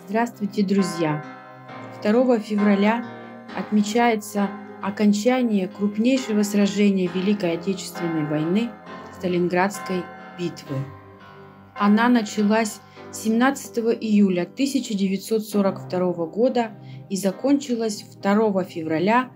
Здравствуйте, друзья! 2 февраля отмечается окончание крупнейшего сражения Великой Отечественной войны – Сталинградской битвы. Она началась 17 июля 1942 года и закончилась 2 февраля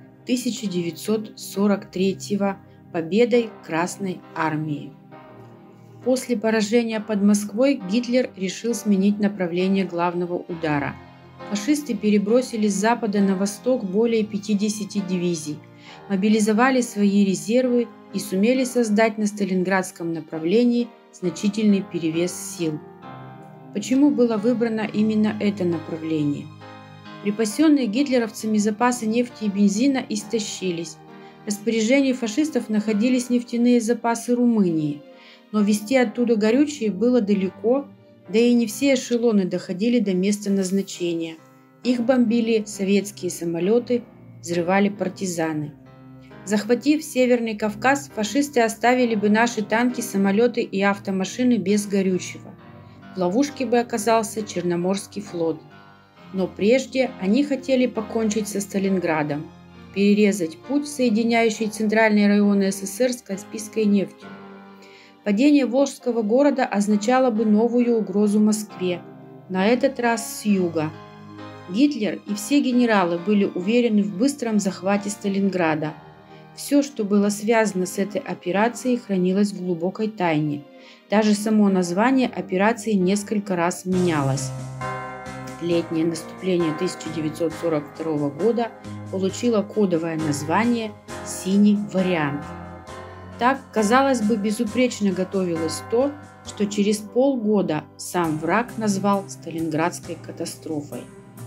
1943 победой Красной Армии. После поражения под Москвой Гитлер решил сменить направление главного удара. Фашисты перебросили с запада на восток более 50 дивизий, мобилизовали свои резервы и сумели создать на Сталинградском направлении значительный перевес сил. Почему было выбрано именно это направление? Припасенные гитлеровцами запасы нефти и бензина истощились. В распоряжении фашистов находились нефтяные запасы Румынии. Но везти оттуда горючее было далеко, да и не все эшелоны доходили до места назначения. Их бомбили советские самолеты, взрывали партизаны. Захватив Северный Кавказ, фашисты оставили бы наши танки, самолеты и автомашины без горючего. В ловушке бы оказался Черноморский флот. Но прежде они хотели покончить со Сталинградом, перерезать путь, соединяющий центральные районы СССР с Каспийской нефтью. Падение Волжского города означало бы новую угрозу Москве, на этот раз с юга. Гитлер и все генералы были уверены в быстром захвате Сталинграда. Все, что было связано с этой операцией, хранилось в глубокой тайне. Даже само название операции несколько раз менялось. Летнее наступление 1942 года получило кодовое название «Синий вариант». Так, казалось бы, безупречно готовилось то, что через полгода сам враг назвал Сталинградской катастрофой.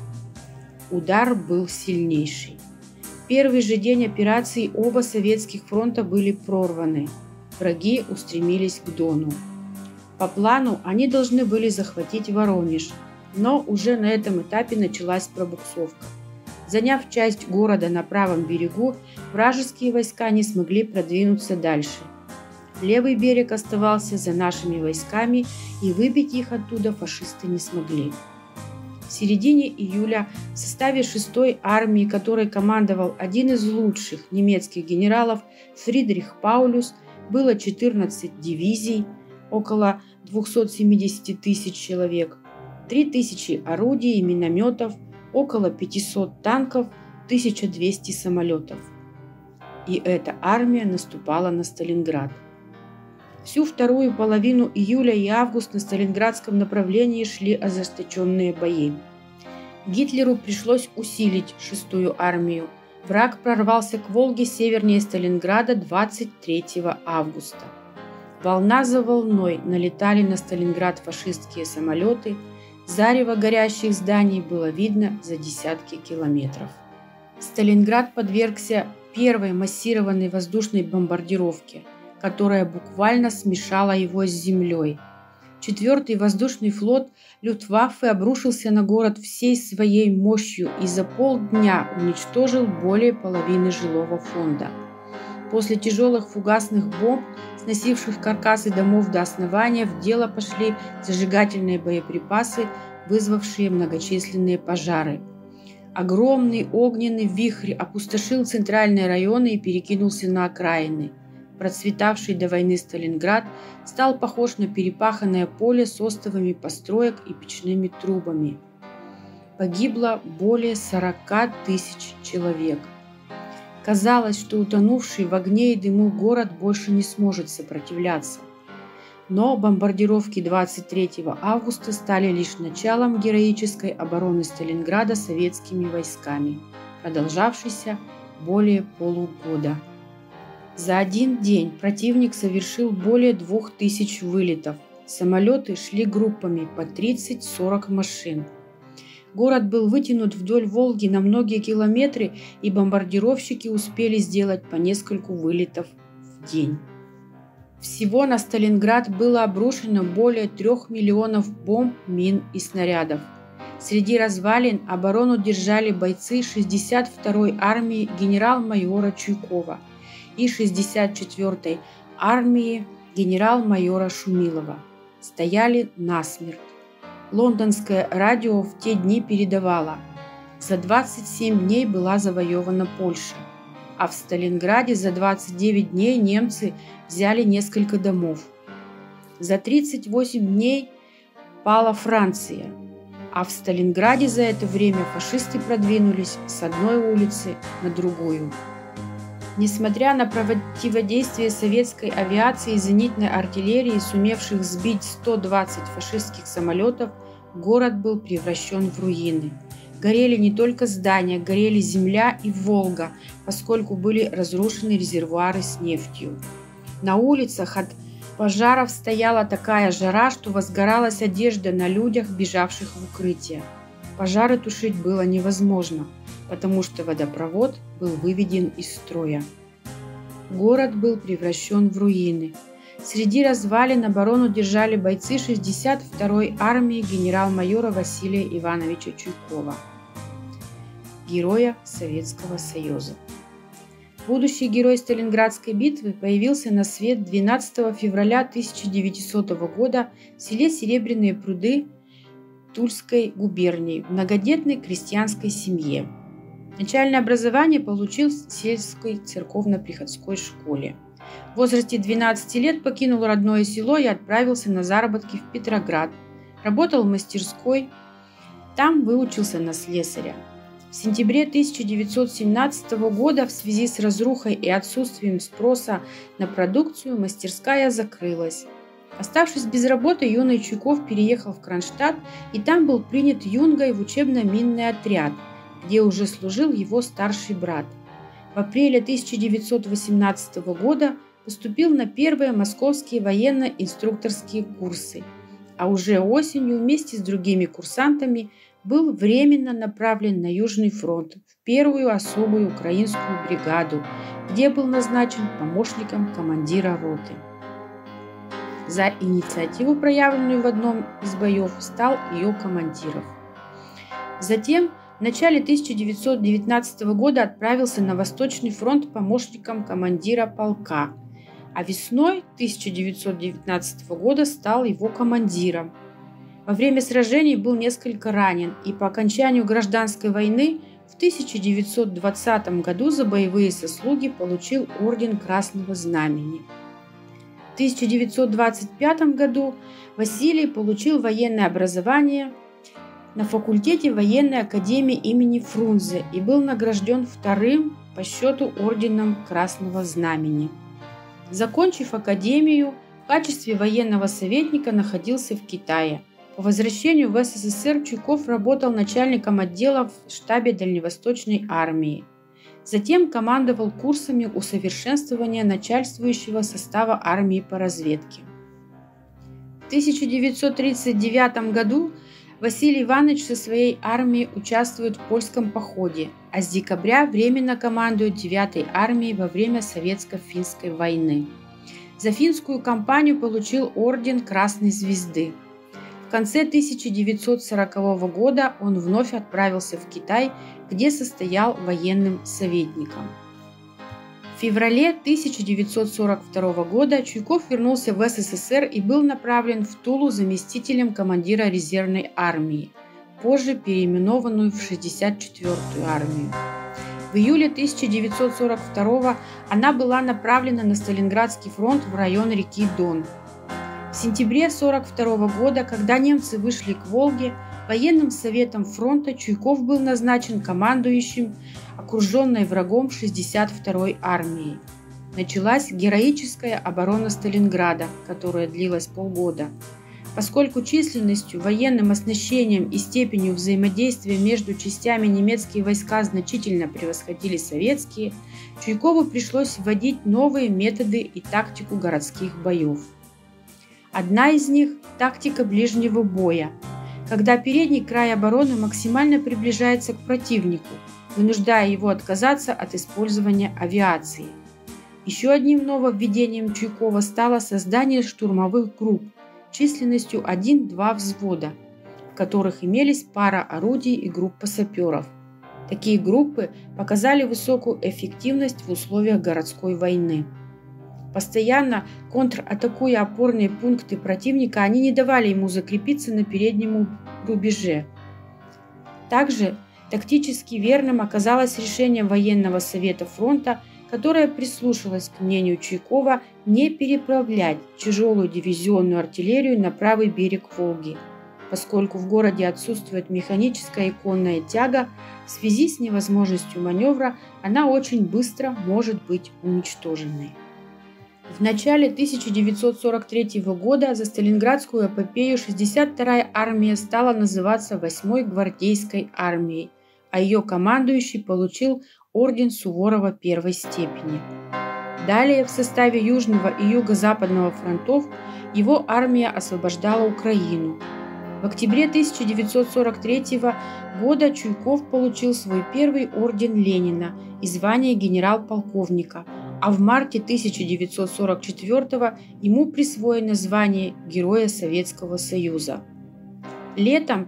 Удар был сильнейший. В первый же день операции оба советских фронта были прорваны. Враги устремились к Дону. По плану они должны были захватить Воронеж, но уже на этом этапе началась пробуксовка. Заняв часть города на правом берегу, вражеские войска не смогли продвинуться дальше. Левый берег оставался за нашими войсками, и выбить их оттуда фашисты не смогли. В середине июля в составе 6-й армии, которой командовал один из лучших немецких генералов Фридрих Паулюс, было 14 дивизий, около 270 тысяч человек, 3000 орудий и минометов, около 500 танков, 1200 самолетов. И эта армия наступала на Сталинград. Всю вторую половину июля и августа на Сталинградском направлении шли ожесточенные бои. Гитлеру пришлось усилить 6-ю армию. Враг прорвался к Волге севернее Сталинграда 23 августа. Волна за волной налетали на Сталинград фашистские самолеты. Зарево горящих зданий было видно за десятки километров. Сталинград подвергся первой массированной воздушной бомбардировке, которая буквально смешала его с землей. 4-й воздушный флот Люфтваффе обрушился на город всей своей мощью и за полдня уничтожил более половины жилого фонда. После тяжелых фугасных бомб, сносивших каркасы домов до основания, в дело пошли зажигательные боеприпасы, вызвавшие многочисленные пожары. Огромный огненный вихрь опустошил центральные районы и перекинулся на окраины. Процветавший до войны Сталинград стал похож на перепаханное поле с остовами построек и печными трубами. Погибло более 40 тысяч человек. Казалось, что утонувший в огне и дыму город больше не сможет сопротивляться. Но бомбардировки 23 августа стали лишь началом героической обороны Сталинграда советскими войсками, продолжавшейся более полугода. За один день противник совершил более 2000 вылетов. Самолеты шли группами по 30-40 машин. Город был вытянут вдоль Волги на многие километры, и бомбардировщики успели сделать по нескольку вылетов в день. Всего на Сталинград было обрушено более 3 миллионов бомб, мин и снарядов. Среди развалин оборону держали бойцы 62-й армии генерал-майора Чуйкова и 64-й армии генерал-майора Шумилова. Стояли насмерть. Лондонское радио в те дни передавало: за 27 дней была завоевана Польша, а в Сталинграде за 29 дней немцы взяли несколько домов. За 38 дней пала Франция, а в Сталинграде за это время фашисты продвинулись с одной улицы на другую. Несмотря на противодействие советской авиации и зенитной артиллерии, сумевших сбить 120 фашистских самолетов, город был превращен в руины. Горели не только здания, горели земля и Волга, поскольку были разрушены резервуары с нефтью. На улицах от пожаров стояла такая жара, что возгоралась одежда на людях, бежавших в укрытие. Пожары тушить было невозможно, потому что водопровод был выведен из строя. Город был превращен в руины. Среди развалин оборону держали бойцы 62-й армии генерал-майора Василия Ивановича Чуйкова, героя Советского Союза. Будущий герой Сталинградской битвы появился на свет 12 февраля 1900 года в селе Серебряные Пруды Тульской губернии в многодетной крестьянской семье. Начальное образование получил в сельской церковно-приходской школе. В возрасте 12 лет покинул родное село и отправился на заработки в Петроград. Работал в мастерской, там выучился на слесаря. В сентябре 1917 года в связи с разрухой и отсутствием спроса на продукцию мастерская закрылась. Оставшись без работы, юный Чуйков переехал в Кронштадт и там был принят юнгой в учебно-минный отряд, где уже служил его старший брат. В апреле 1918 года поступил на первые московские военно-инструкторские курсы, а уже осенью вместе с другими курсантами был временно направлен на Южный фронт в первую особую украинскую бригаду, где был назначен помощником командира роты. За инициативу, проявленную в одном из боев, стал ее командиром. Затем в начале 1919 года отправился на Восточный фронт помощником командира полка, а весной 1919 года стал его командиром. Во время сражений был несколько ранен и по окончанию гражданской войны в 1920 году за боевые заслуги получил орден Красного Знамени. В 1925 году Василий получил военное образование на факультете военной академии имени Фрунзе и был награжден вторым по счету орденом Красного Знамени. Закончив академию, в качестве военного советника находился в Китае. По возвращению в СССР Чуйков работал начальником отдела в штабе Дальневосточной армии. Затем командовал курсами усовершенствования начальствующего состава армии по разведке. В 1939 году Василий Иванович со своей армией участвует в польском походе, а с декабря временно командует 9-й армией во время Советско-финской войны. За финскую кампанию получил орден Красной Звезды. В конце 1940 года он вновь отправился в Китай, где состоял военным советником. В феврале 1942 года Чуйков вернулся в СССР и был направлен в Тулу заместителем командира резервной армии, позже переименованную в 64-ю армию. В июле 1942 она была направлена на Сталинградский фронт в район реки Дон. В сентябре 1942 года, когда немцы вышли к Волге, военным советом фронта Чуйков был назначен командующим окруженной врагом 62-й армией. Началась героическая оборона Сталинграда, которая длилась полгода. Поскольку численностью, военным оснащением и степенью взаимодействия между частями немецкие войска значительно превосходили советские, Чуйкову пришлось вводить новые методы и тактику городских боев. Одна из них – тактика ближнего боя, когда передний край обороны максимально приближается к противнику, вынуждая его отказаться от использования авиации. Еще одним нововведением Чуйкова стало создание штурмовых групп численностью 1-2 взвода, в которых имелись пара орудий и группа саперов. Такие группы показали высокую эффективность в условиях городской войны. Постоянно контратакуя опорные пункты противника, они не давали ему закрепиться на переднем рубеже. Также тактически верным оказалось решение военного совета фронта, которое прислушалось к мнению Чуйкова не переправлять тяжелую дивизионную артиллерию на правый берег Волги, поскольку в городе отсутствует механическая и конная тяга. В связи с невозможностью маневра она очень быстро может быть уничтоженной. В начале 1943 года за Сталинградскую эпопею 62-я армия стала называться 8-й гвардейской армией, а ее командующий получил орден Суворова первой степени. Далее в составе Южного и Юго-Западного фронтов его армия освобождала Украину. В октябре 1943 года Чуйков получил свой первый орден Ленина и звание генерал-полковника, а в марте 1944 ему присвоено звание Героя Советского Союза. Летом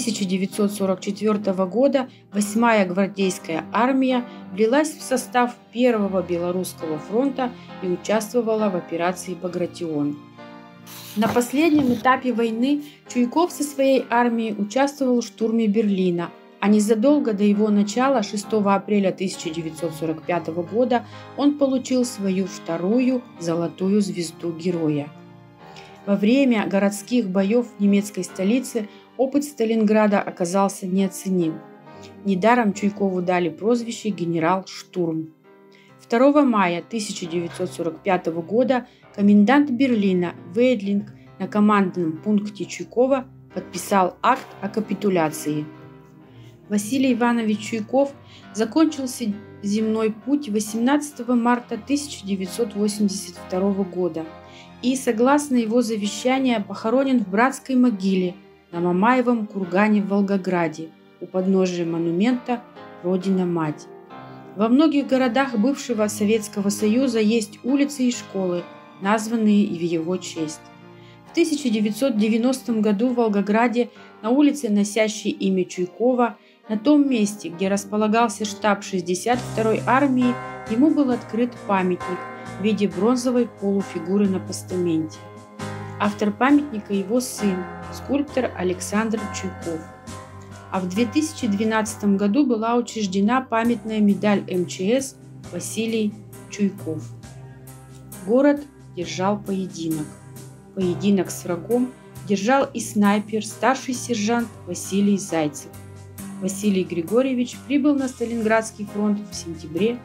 1944 года 8-я гвардейская армия влилась в состав Первого Белорусского фронта и участвовала в операции «Багратион». На последнем этапе войны Чуйков со своей армией участвовал в штурме Берлина, а незадолго до его начала, 6 апреля 1945 года, он получил свою вторую золотую звезду героя. Во время городских боев в немецкой столице опыт Сталинграда оказался неоценим. Недаром Чуйкову дали прозвище «Генерал Штурм». 2 мая 1945 года комендант Берлина Вейдлинг на командном пункте Чуйкова подписал акт о капитуляции. Василий Иванович Чуйков закончил земной путь 18 марта 1982 года и, согласно его завещанию, похоронен в братской могиле на Мамаевом кургане в Волгограде у подножия монумента «Родина-мать». Во многих городах бывшего Советского Союза есть улицы и школы, названные в его честь. В 1990 году в Волгограде на улице, носящей имя Чуйкова, на том месте, где располагался штаб 62-й армии, ему был открыт памятник в виде бронзовой полуфигуры на постаменте. Автор памятника – его сын, скульптор Александр Чуйков. А в 2012 году была учреждена памятная медаль МЧС Василий Чуйков. Город держал поединок. Поединок с врагом держал и снайпер, старший сержант Василий Зайцев. Василий Григорьевич прибыл на Сталинградский фронт в сентябре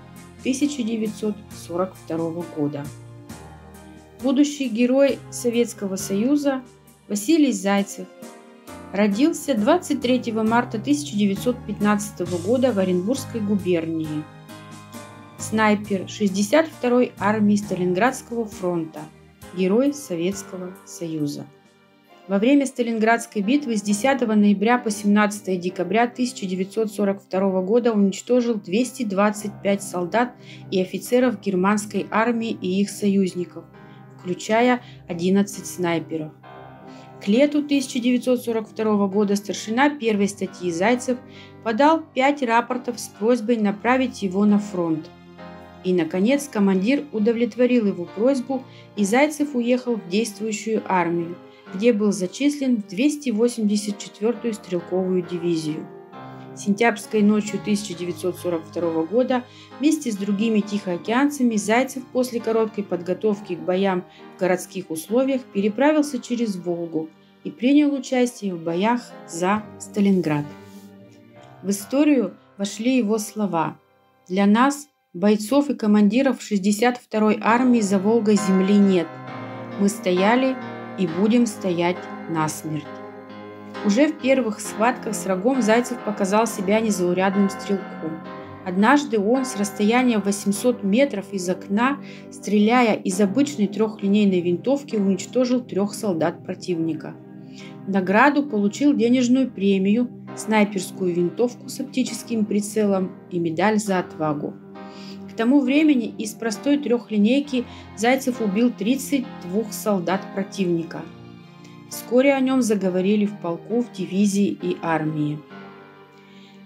1942 года. Будущий герой Советского Союза Василий Зайцев родился 23 марта 1915 года в Оренбургской губернии. Снайпер 62-й армии Сталинградского фронта, герой Советского Союза. Во время Сталинградской битвы с 10 ноября по 17 декабря 1942 года уничтожил 225 солдат и офицеров германской армии и их союзников, включая 11 снайперов. К лету 1942 года старшина первой статьи Зайцев подал 5 рапортов с просьбой направить его на фронт. И, наконец, командир удовлетворил его просьбу, и Зайцев уехал в действующую армию, где был зачислен в 284-ю стрелковую дивизию. Сентябрьской ночью 1942 года вместе с другими тихоокеанцами Зайцев после короткой подготовки к боям в городских условиях переправился через Волгу и принял участие в боях за Сталинград. В историю вошли его слова: «Для нас, бойцов и командиров 62-й армии, за Волгой земли нет. Мы стояли и будем стоять насмерть». Уже в первых схватках с врагом Зайцев показал себя незаурядным стрелком. Однажды он с расстояния 800 метров из окна, стреляя из обычной трехлинейной винтовки, уничтожил 3 солдат противника. В награду получил денежную премию, снайперскую винтовку с оптическим прицелом и медаль за отвагу. К тому времени из простой трехлинейки Зайцев убил 32 солдат противника. Вскоре о нем заговорили в полку, в дивизии и армии.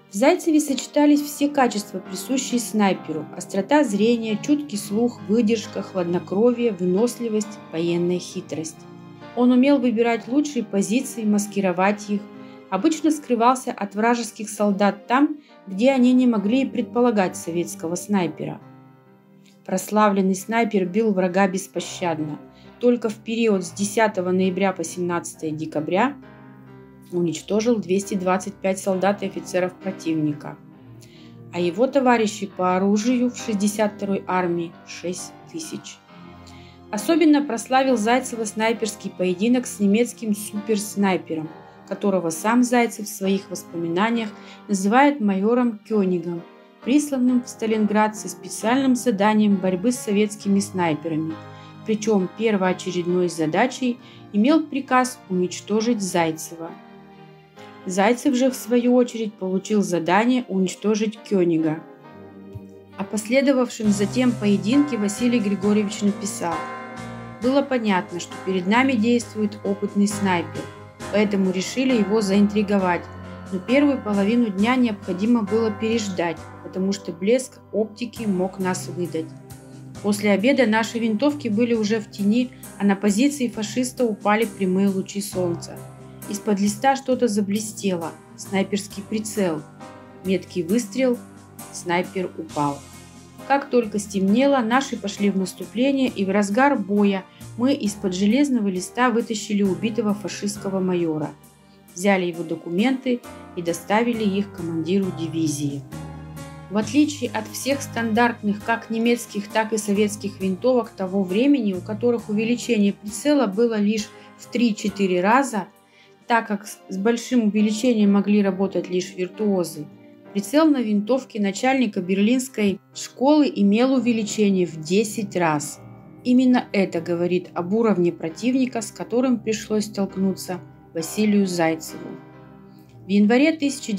В Зайцеве сочетались все качества, присущие снайперу: острота зрения, чуткий слух, выдержка, хладнокровие, выносливость, военная хитрость. Он умел выбирать лучшие позиции, маскировать их, обычно скрывался от вражеских солдат там, где они не могли и предполагать советского снайпера. Прославленный снайпер бил врага беспощадно. Только в период с 10 ноября по 17 декабря уничтожил 225 солдат и офицеров противника, а его товарищи по оружию в 62-й армии 6 тысяч. Особенно прославил Зайцева снайперский поединок с немецким суперснайпером, которого сам Зайцев в своих воспоминаниях называет майором Кёнигом, присланным в Сталинград со специальным заданием борьбы с советскими снайперами. Причем первоочередной задачей имел приказ уничтожить Зайцева. Зайцев же, в свою очередь, получил задание уничтожить Кёнига. О последовавшем затем поединке Василий Григорьевич написал: «Было понятно, что перед нами действует опытный снайпер, поэтому решили его заинтриговать, но первую половину дня необходимо было переждать, потому что блеск оптики мог нас выдать. После обеда наши винтовки были уже в тени, а на позиции фашиста упали прямые лучи солнца. Из-под листа что-то заблестело, снайперский прицел. Меткий выстрел, снайпер упал. Как только стемнело, наши пошли в наступление, и в разгар боя мы из-под железного листа вытащили убитого фашистского майора, взяли его документы и доставили их командиру дивизии». В отличие от всех стандартных как немецких, так и советских винтовок того времени, у которых увеличение прицела было лишь в 3-4 раза, так как с большим увеличением могли работать лишь виртуозы, прицел на винтовке начальника берлинской школы имел увеличение в 10 раз. Именно это говорит об уровне противника, с которым пришлось столкнуться Василию Зайцеву. В январе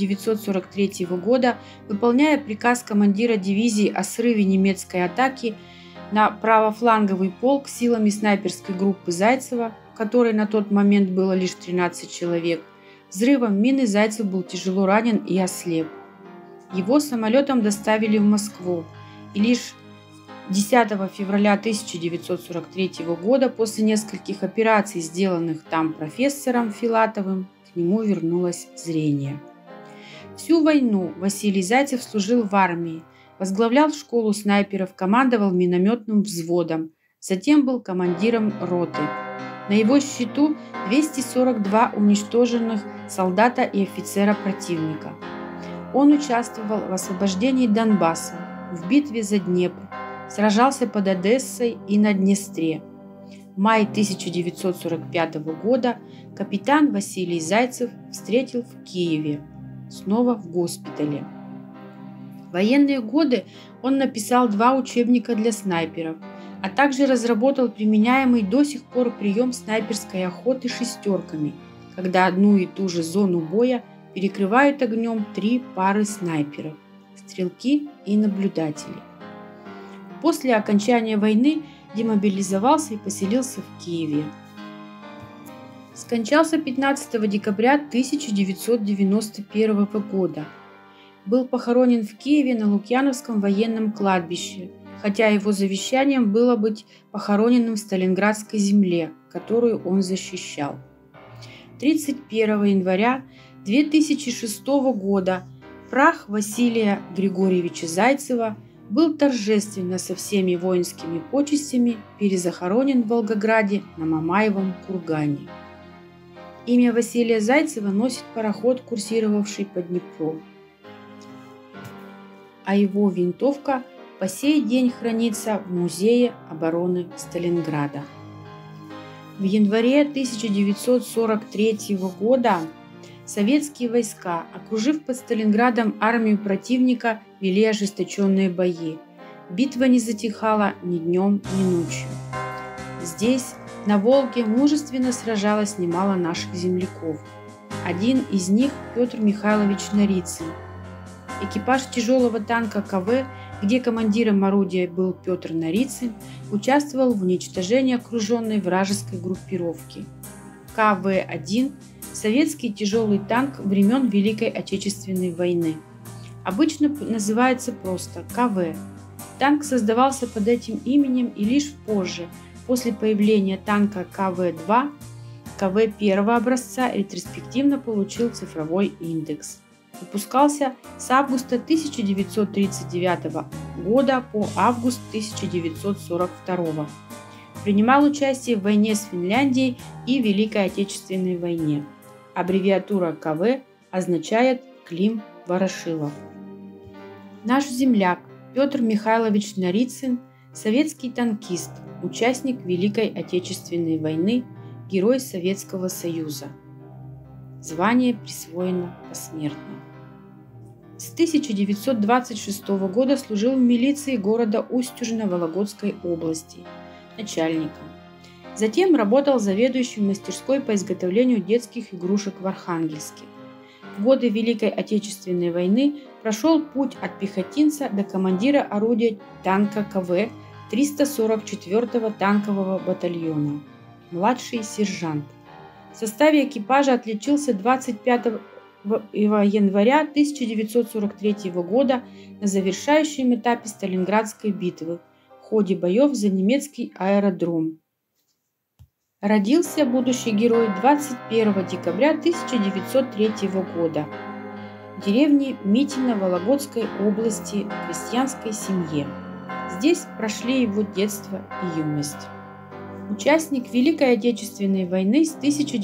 1943 года, выполняя приказ командира дивизии о срыве немецкой атаки на правофланговый полк силами снайперской группы Зайцева, в которой на тот момент было лишь 13 человек, взрывом мины Зайцев был тяжело ранен и ослеп. Его самолетом доставили в Москву, и лишь 10 февраля 1943 года, после нескольких операций, сделанных там профессором Филатовым, к нему вернулось зрение. Всю войну Василий Зайцев служил в армии, возглавлял школу снайперов, командовал минометным взводом, затем был командиром роты. На его счету 242 уничтоженных солдата и офицера противника. Он участвовал в освобождении Донбасса, в битве за Днепр, сражался под Одессой и на Днестре. В мае 1945 года капитан Василий Зайцев встретил в Киеве, снова в госпитале. В военные годы он написал 2 учебника для снайперов, а также разработал применяемый до сих пор прием снайперской охоты шестерками, когда одну и ту же зону боя перекрывают огнем 3 пары снайперов – стрелки и наблюдатели. После окончания войны демобилизовался и поселился в Киеве. Скончался 15 декабря 1991 года. Был похоронен в Киеве на Лукьяновском военном кладбище, хотя его завещанием было быть похороненным в Сталинградской земле, которую он защищал. 31 января 2006 года прах Василия Григорьевича Зайцева был торжественно со всеми воинскими почестями перезахоронен в Волгограде на Мамаевом кургане. Имя Василия Зайцева носит пароход, курсировавший по Днепру, а его винтовка по сей день хранится в Музее обороны Сталинграда. В январе 1943 года советские войска, окружив под Сталинградом армию противника, вели ожесточенные бои. Битва не затихала ни днем, ни ночью. Здесь, на Волге, мужественно сражалось немало наших земляков. Один из них – Петр Михайлович Нарицын. Экипаж тяжелого танка КВ, где командиром орудия был Петр Нарицын, участвовал в уничтожении окруженной вражеской группировки. КВ-1 – советский тяжелый танк времен Великой Отечественной войны. обычно называется просто КВ. Танк создавался под этим именем и лишь позже, после появления танка КВ-2, КВ первого образца ретроспективно получил цифровой индекс. Выпускался с августа 1939 года по август 1942. Принимал участие в войне с Финляндией и Великой Отечественной войне. Аббревиатура КВ означает Клим Ворошилов. Наш земляк Петр Михайлович Нарицын – советский танкист, участник Великой Отечественной войны, Герой Советского Союза. Звание присвоено посмертно. С 1926 года служил в милиции города Устюжна Вологодской области начальником. Затем работал заведующим мастерской по изготовлению детских игрушек в Архангельске. В годы Великой Отечественной войны прошел путь от пехотинца до командира орудия танка КВ 344-го танкового батальона. Младший сержант. В составе экипажа отличился 25 января 1943 года на завершающем этапе Сталинградской битвы в ходе боев за немецкий аэродром. Родился будущий герой 21 декабря 1903 года в деревне Митино Вологодской области в крестьянской семье. Здесь прошли его детство и юность. Участник Великой Отечественной войны с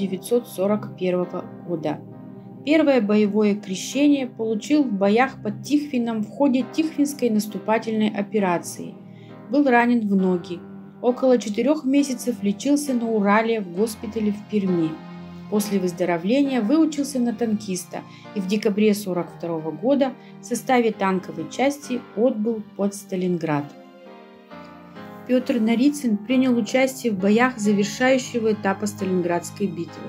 1941 года. Первое боевое крещение получил в боях под Тихвином в ходе Тихвинской наступательной операции. Был ранен в ноги. Около 4 месяцев лечился на Урале в госпитале в Перми. После выздоровления выучился на танкиста и в декабре 1942 года в составе танковой части отбыл под Сталинград. Петр Нарицын принял участие в боях завершающего этапа Сталинградской битвы.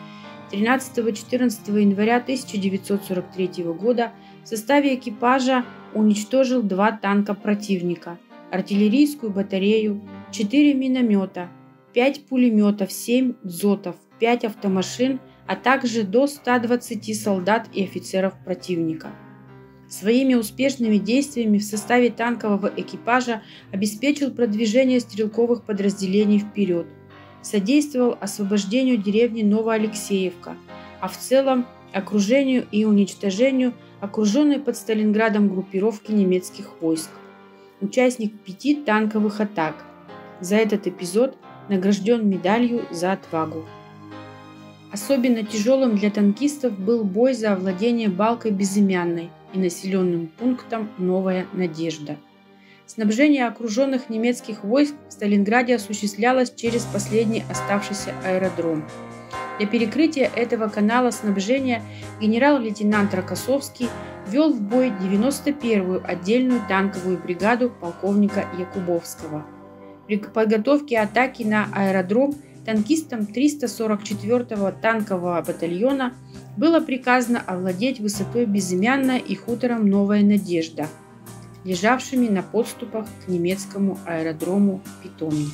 13-14 января 1943 года в составе экипажа уничтожил 2 танка противника, артиллерийскую батарею, 4 миномета, 5 пулеметов, 7 дзотов, 5 автомашин, а также до 120 солдат и офицеров противника. Своими успешными действиями в составе танкового экипажа обеспечил продвижение стрелковых подразделений вперед, содействовал освобождению деревни Новоалексеевка, а в целом окружению и уничтожению окруженной под Сталинградом группировки немецких войск. Участник 5 танковых атак. За этот эпизод награжден медалью за отвагу. Особенно тяжелым для танкистов был бой за овладение Балкой Безымянной и населенным пунктом Новая Надежда. Снабжение окруженных немецких войск в Сталинграде осуществлялось через последний оставшийся аэродром. Для перекрытия этого канала снабжения генерал-лейтенант Рокоссовский ввел в бой 91-ю отдельную танковую бригаду полковника Якубовского. При подготовке атаки на аэродром танкистам 344-го танкового батальона было приказано овладеть высотой Безымянная и хутором Новая Надежда, лежавшими на подступах к немецкому аэродрому Питомник.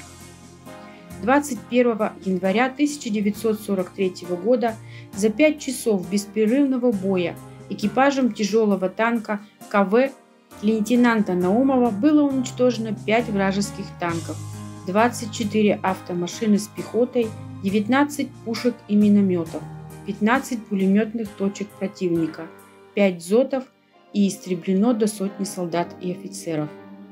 21 января 1943 года за 5 часов беспрерывного боя экипажем тяжелого танка КВ лейтенанта Наумова было уничтожено 5 вражеских танков, 24 автомашины с пехотой, 19 пушек и минометов, 15 пулеметных точек противника, 5 дзотов и истреблено до сотни солдат и офицеров.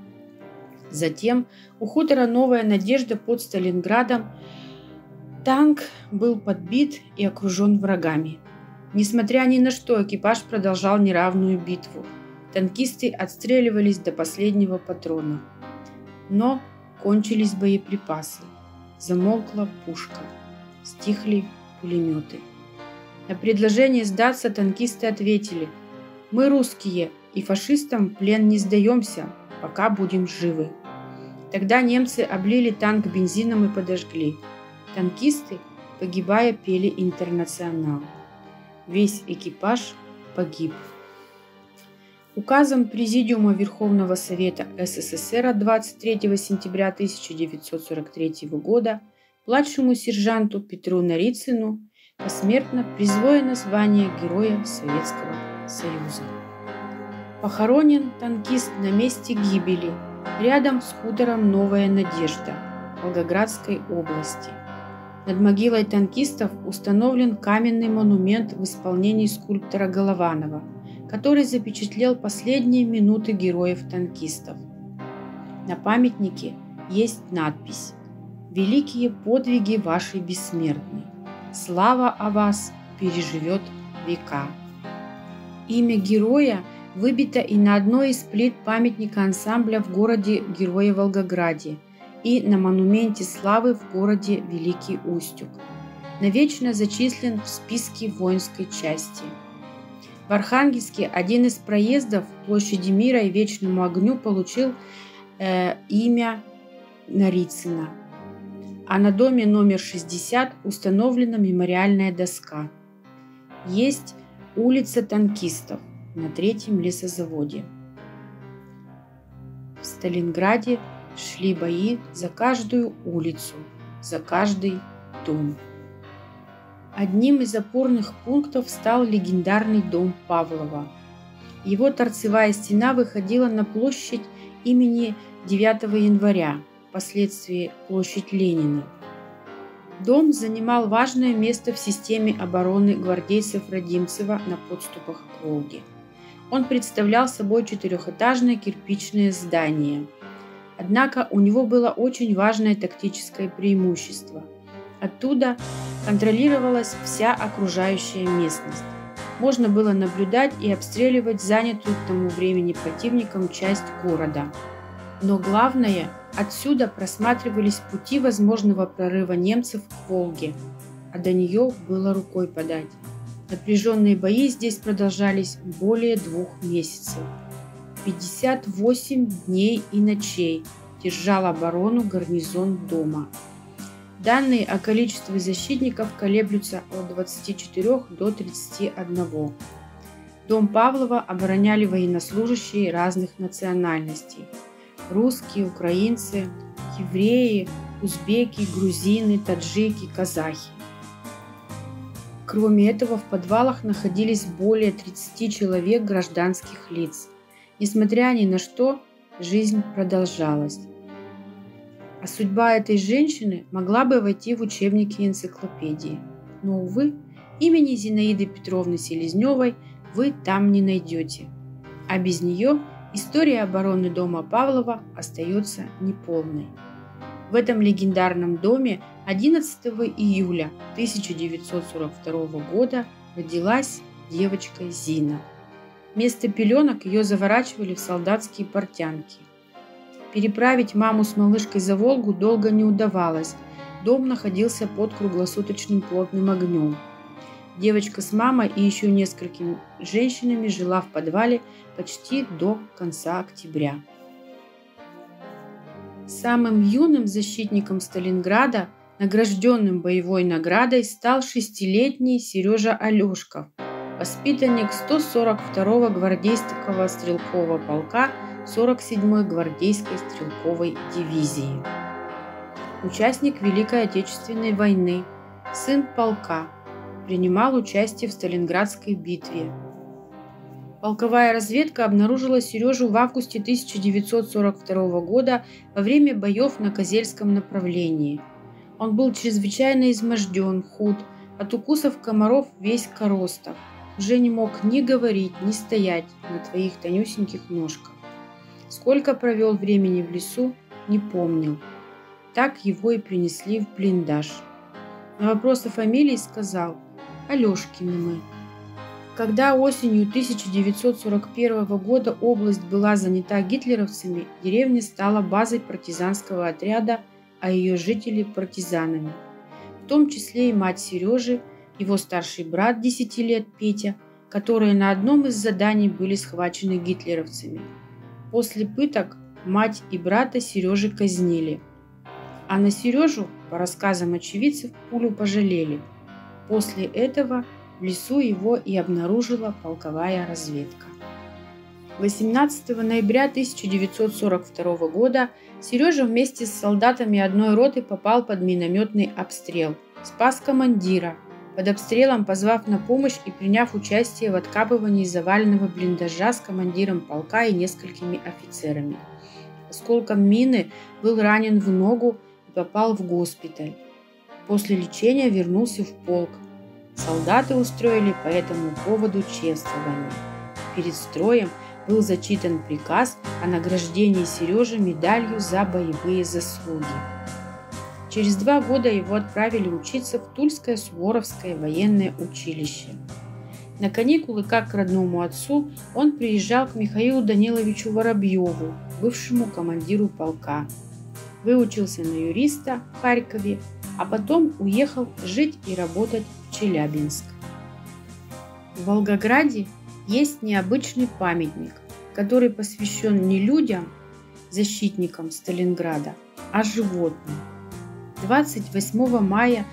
Затем у хутора Новая Надежда под Сталинградом танк был подбит и окружен врагами. Несмотря ни на что, экипаж продолжал неравную битву. Танкисты отстреливались до последнего патрона. Но кончились боеприпасы. Замолкла пушка. Стихли пулеметы. На предложение сдаться танкисты ответили: «Мы русские, и фашистам в плен не сдаемся, пока будем живы». Тогда немцы облили танк бензином и подожгли. Танкисты, погибая, пели «Интернационал». Весь экипаж погиб. Указом Президиума Верховного Совета СССР от 23 сентября 1943 года младшему сержанту Петру Нарицыну посмертно присвоено звание Героя Советского Союза. Похоронен танкист на месте гибели, рядом с хутором Новая Надежда Волгоградской области. Над могилой танкистов установлен каменный монумент в исполнении скульптора Голованова, который запечатлел последние минуты героев-танкистов. На памятнике есть надпись: «Великие подвиги ваши бессмертны. Слава о вас переживет века». Имя героя выбито и на одной из плит памятника ансамбля в городе Героя Волгограде и на монументе славы в городе Великий Устюг. Навечно зачислен в списке воинской части. В Архангельске один из проездов площади Мира и Вечному огню получил имя Нарицына, а на доме номер 60 установлена мемориальная доска. Есть улица танкистов на 3-м лесозаводе. В Сталинграде шли бои за каждую улицу, за каждый дом. Одним из опорных пунктов стал легендарный дом Павлова. Его торцевая стена выходила на площадь имени 9 января, впоследствии площадь Ленина. Дом занимал важное место в системе обороны гвардейцев Родимцева на подступах к Волге. Он представлял собой 4-этажное кирпичное здание. Однако у него было очень важное тактическое преимущество. Оттуда контролировалась вся окружающая местность. Можно было наблюдать и обстреливать занятую к тому времени противником часть города. Но главное, отсюда просматривались пути возможного прорыва немцев к Волге, а до нее было рукой подать. Напряженные бои здесь продолжались более 2 месяцев. 58 дней и ночей держал оборону гарнизон дома. Данные о количестве защитников колеблются от 24 до 31. Дом Павлова обороняли военнослужащие разных национальностей: русские, украинцы, евреи, узбеки, грузины, таджики, казахи. Кроме этого, в подвалах находились более 30 человек гражданских лиц. Несмотря ни на что, жизнь продолжалась. А судьба этой женщины могла бы войти в учебники энциклопедии. Но, увы, имени Зинаиды Петровны Селезневой вы там не найдете. А без нее история обороны дома Павлова остается неполной. В этом легендарном доме 11 июля 1942 года родилась девочка Зина. Вместо пеленок ее заворачивали в солдатские портянки. Переправить маму с малышкой за Волгу долго не удавалось. Дом находился под круглосуточным плотным огнем. Девочка с мамой и еще несколькими женщинами жила в подвале почти до конца октября. Самым юным защитником Сталинграда, награжденным боевой наградой, стал 6-летний Сережа Алешков, воспитанник 142-го гвардейского стрелкового полка 47-й гвардейской стрелковой дивизии. Участник Великой Отечественной войны, сын полка, принимал участие в Сталинградской битве. Полковая разведка обнаружила Сережу в августе 1942 года во время боев на Козельском направлении. Он был чрезвычайно изможден, худ, от укусов комаров весь коростов, уже не мог ни говорить, ни стоять на твоих тонюсеньких ножках. Сколько провел времени в лесу, не помнил. Так его и принесли в блиндаж. На вопрос о фамилии сказал: «Алешкины мы». Когда осенью 1941 года область была занята гитлеровцами, деревня стала базой партизанского отряда, а ее жители – партизанами. В том числе и мать Сережи, его старший брат 10 лет Петя, которые на одном из заданий были схвачены гитлеровцами. После пыток мать и брата Сережи казнили. А на Сережу, по рассказам очевидцев, пулю пожалели. После этого в лесу его и обнаружила полковая разведка. 18 ноября 1942 года Сережа вместе с солдатами одной роты попал под минометный обстрел. Спас командира, под обстрелом позвав на помощь и приняв участие в откапывании заваленного блиндажа с командиром полка и несколькими офицерами. Осколком мины был ранен в ногу и попал в госпиталь. После лечения вернулся в полк. Солдаты устроили по этому поводу чествование. Перед строем был зачитан приказ о награждении Сережи медалью за боевые заслуги. Через 2 года его отправили учиться в Тульское Суворовское военное училище. На каникулы, как к родному отцу, он приезжал к Михаилу Даниловичу Воробьеву, бывшему командиру полка. Выучился на юриста в Харькове, а потом уехал жить и работать в Челябинск. В Волгограде есть необычный памятник, который посвящен не людям, защитникам Сталинграда, а животным. 28 мая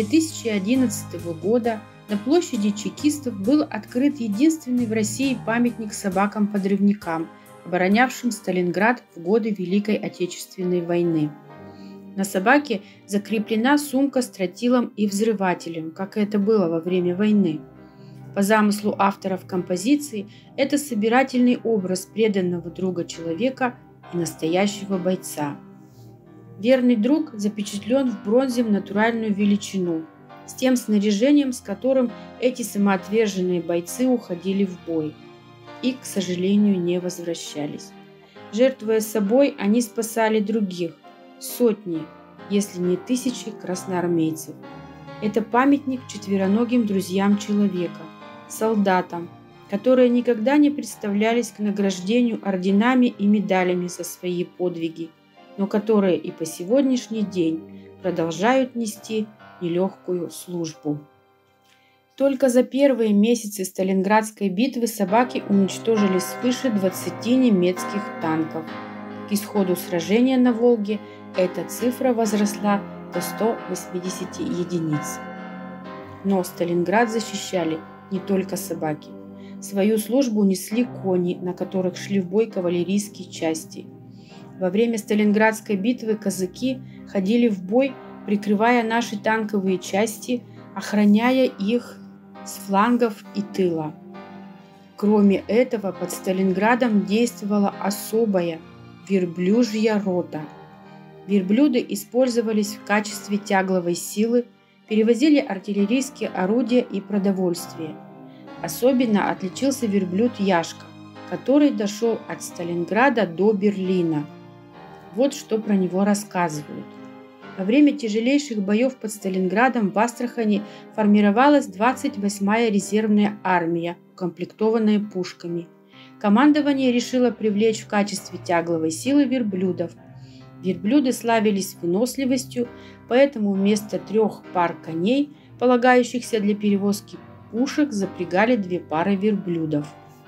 2011 года на площади чекистов был открыт единственный в России памятник собакам-подрывникам, оборонявшим Сталинград в годы Великой Отечественной войны. На собаке закреплена сумка с тротилом и взрывателем, как это было во время войны. По замыслу авторов композиции, это собирательный образ преданного друга человека и настоящего бойца. Верный друг запечатлен в бронзе в натуральную величину, с тем снаряжением, с которым эти самоотверженные бойцы уходили в бой и, к сожалению, не возвращались. Жертвуя собой, они спасали других, сотни, если не тысячи красноармейцев. Это памятник четвероногим друзьям человека, солдатам, которые никогда не представлялись к награждению орденами и медалями за свои подвиги, но которые и по сегодняшний день продолжают нести нелегкую службу. Только за первые месяцы Сталинградской битвы собаки уничтожили свыше 20 немецких танков. К исходу сражения на Волге эта цифра возросла до 180 единиц. Но Сталинград защищали не только собаки. Свою службу несли кони, на которых шли в бой кавалерийские части. Во время Сталинградской битвы казаки ходили в бой, прикрывая наши танковые части, охраняя их с флангов и тыла. Кроме этого, под Сталинградом действовала особая верблюжья рота. Верблюды использовались в качестве тягловой силы, перевозили артиллерийские орудия и продовольствие. Особенно отличился верблюд Яшка, который дошел от Сталинграда до Берлина. Вот что про него рассказывают. Во время тяжелейших боев под Сталинградом в Астрахани формировалась 28-я резервная армия, укомплектованная пушками. Командование решило привлечь в качестве тягловой силы верблюдов. Верблюды славились выносливостью, поэтому вместо 3 пар коней, полагающихся для перевозки пушек, запрягали 2 пары верблюдов.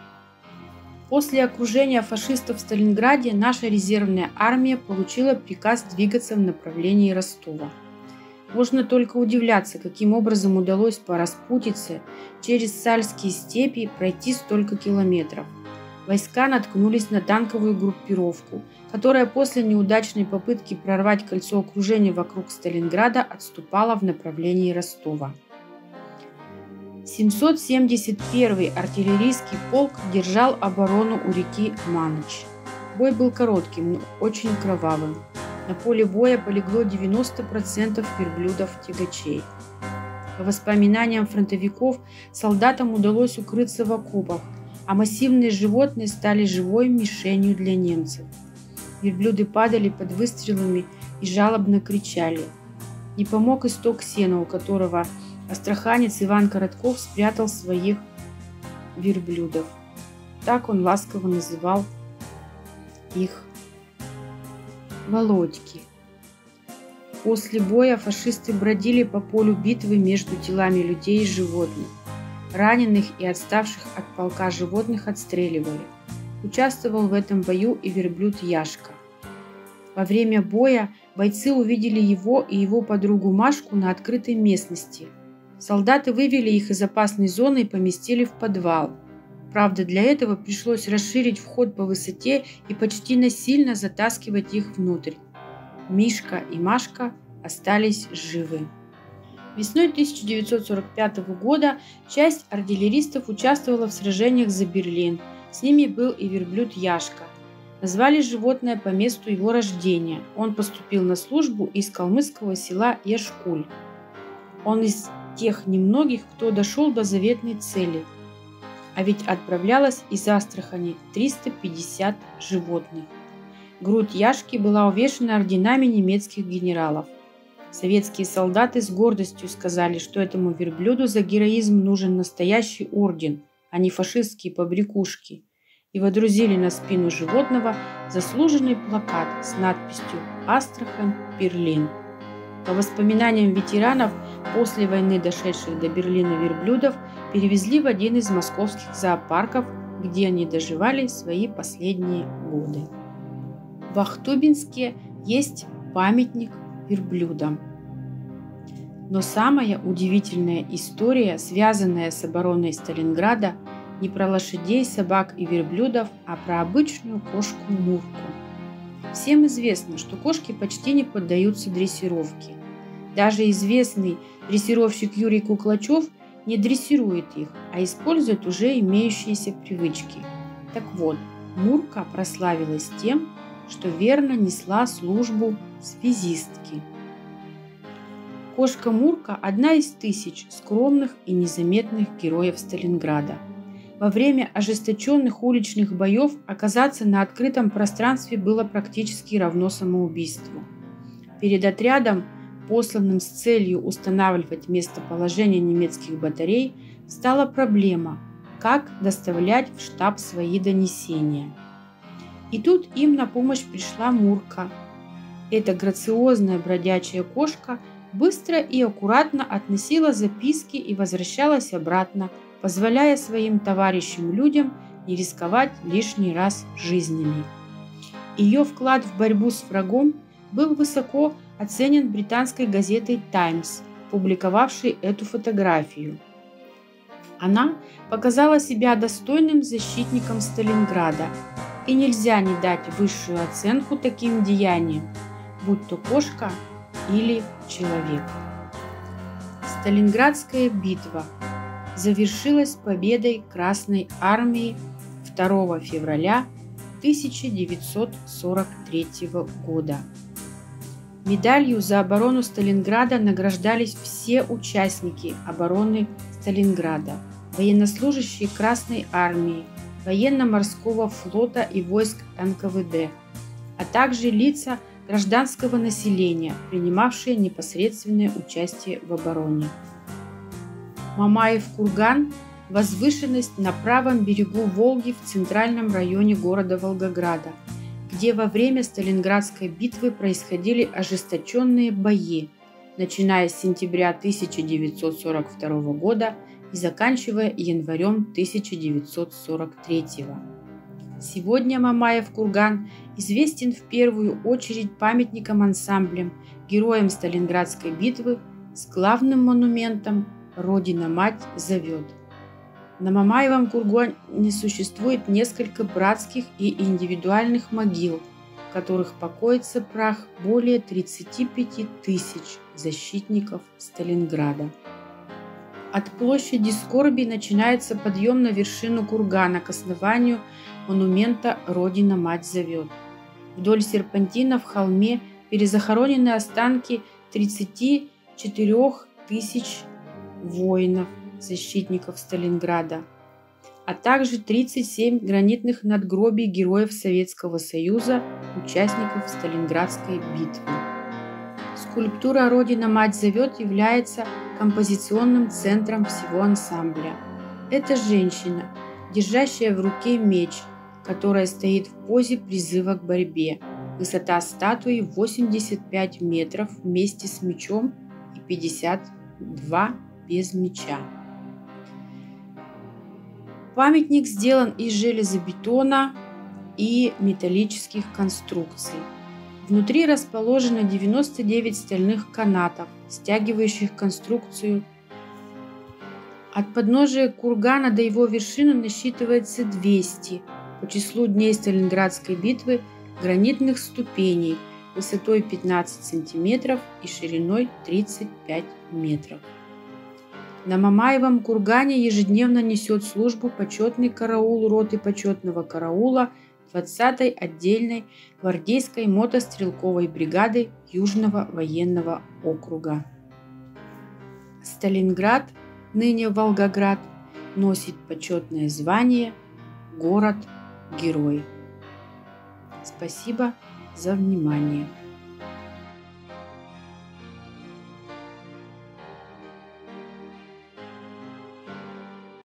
После окружения фашистов в Сталинграде наша резервная армия получила приказ двигаться в направлении Ростова. Можно только удивляться, каким образом удалось по распутице через Сальские степи пройти столько километров. Войска наткнулись на танковую группировку, которая после неудачной попытки прорвать кольцо окружения вокруг Сталинграда отступала в направлении Ростова. 771-й артиллерийский полк держал оборону у реки Маныч. Бой был коротким, но очень кровавым. На поле боя полегло 90% верблюдов-тягачей. По воспоминаниям фронтовиков, солдатам удалось укрыться в окопах, а массивные животные стали живой мишенью для немцев. Верблюды падали под выстрелами и жалобно кричали. Не помог исток сена, у которого астраханец Иван Коротков спрятал своих верблюдов. Так он ласково называл их Володьки. После боя фашисты бродили по полю битвы между телами людей и животных. Раненых и отставших от полка животных отстреливали. Участвовал в этом бою и верблюд Яшка. Во время боя бойцы увидели его и его подругу Машку на открытой местности. Солдаты вывели их из опасной зоны и поместили в подвал. Правда, для этого пришлось расширить вход по высоте и почти насильно затаскивать их внутрь. Мишка и Машка остались живы. Весной 1945 года часть артиллеристов участвовала в сражениях за Берлин. С ними был и верблюд Яшка. Назвали животное по месту его рождения. Он поступил на службу из калмыцкого села Яшкуль. Он из тех немногих, кто дошел до заветной цели. А ведь отправлялось из Астрахани 350 животных. Грудь Яшки была увешана орденами немецких генералов. Советские солдаты с гордостью сказали, что этому верблюду за героизм нужен настоящий орден, а не фашистские побрякушки, и водрузили на спину животного заслуженный плакат с надписью «Астрахань, Берлин». По воспоминаниям ветеранов, после войны дошедших до Берлина верблюдов перевезли в один из московских зоопарков, где они доживали свои последние годы. В Ахтубинске есть памятник верблюдам. Но самая удивительная история, связанная с обороной Сталинграда, не про лошадей, собак и верблюдов, а про обычную кошку Мурку. Всем известно, что кошки почти не поддаются дрессировке. Даже известный дрессировщик Юрий Куклачев не дрессирует их, а использует уже имеющиеся привычки. Так вот, Мурка прославилась тем, что верно несла службу связистки. Кошка Мурка – одна из тысяч скромных и незаметных героев Сталинграда. Во время ожесточенных уличных боев оказаться на открытом пространстве было практически равно самоубийству. Перед отрядом, посланным с целью устанавливать местоположение немецких батарей, стала проблема, как доставлять в штаб свои донесения. И тут им на помощь пришла Мурка. Эта грациозная бродячая кошка быстро и аккуратно относила записки и возвращалась обратно, позволяя своим товарищам-людям не рисковать лишний раз жизнями. Ее вклад в борьбу с врагом был высоко оценен британской газетой «Таймс», публиковавшей эту фотографию. Она показала себя достойным защитником Сталинграда, и нельзя не дать высшую оценку таким деяниям, будь то кошка или человек. Сталинградская битва завершилась победой Красной Армии 2 февраля 1943 года. Медалью за оборону Сталинграда награждались все участники обороны Сталинграда, военнослужащие Красной Армии, военно-морского флота и войск НКВД, а также лица гражданского населения, принимавшие непосредственное участие в обороне. Мамаев-Курган – возвышенность на правом берегу Волги в центральном районе города Волгограда, где во время Сталинградской битвы происходили ожесточенные бои, начиная с сентября 1942 года и заканчивая январем 1943. Сегодня Мамаев-Курган известен в первую очередь памятником-ансамблем, героям Сталинградской битвы с главным монументом «Родина-мать зовет». На Мамаевом Кургане существует несколько братских и индивидуальных могил, в которых покоится прах более 35 тысяч защитников Сталинграда. От площади скорби начинается подъем на вершину кургана к основанию монумента «Родина-мать зовет». Вдоль серпантина в холме перезахоронены останки 34 тысяч воинов, защитников Сталинграда, а также 37 гранитных надгробий героев Советского Союза, участников Сталинградской битвы. Скульптура «Родина-мать зовет» является композиционным центром всего ансамбля. Это женщина, держащая в руке меч, которая стоит в позе призыва к борьбе. Высота статуи 85 метров вместе с мечом и 52 без меча. Памятник сделан из железобетона и металлических конструкций. Внутри расположено 99 стальных канатов, стягивающих конструкцию. От подножия кургана до его вершины насчитывается 200 по числу дней Сталинградской битвы гранитных ступеней, высотой 15 см и шириной 35 метров. На Мамаевом кургане ежедневно несет службу почетный караул роты почетного караула 20-й отдельной гвардейской мотострелковой бригады Южного военного округа. Сталинград, ныне Волгоград, носит почетное звание «Город-герой». Спасибо за внимание.